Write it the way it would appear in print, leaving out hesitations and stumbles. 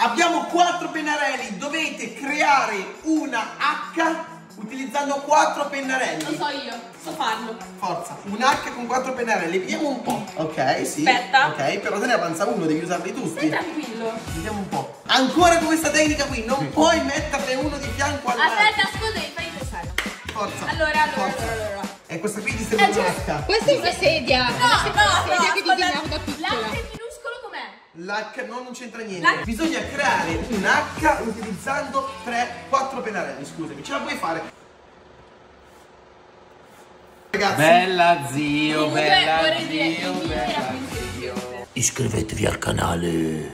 Abbiamo 4 pennarelli, dovete creare una H utilizzando 4 pennarelli. Lo so io, so farlo. Forza, un H con 4 pennarelli, vediamo un po'. Ok, sì. Aspetta. Ok, però te ne avanza uno, devi usarli tutti. Stai tranquillo. Vediamo un po'. Ancora con questa tecnica qui, non puoi metterne uno di fianco all'altro. Aspetta, ascolta, fai pensare. Forza. Allora. E questa qui ti serve una H. Questa è una sedia. No, Questa è una sedia che ascolta, disegnavo da piccola. l'H minuscolo com'è? L'H non c'entra niente. Bisogna creare un H utilizzando 4 pennarelli, scusami. Ce la puoi fare? Ragazzi. Bella zio, Comunque, bella vorrei dire, zio, il video era bella più intelligente. Iscrivetevi al canale.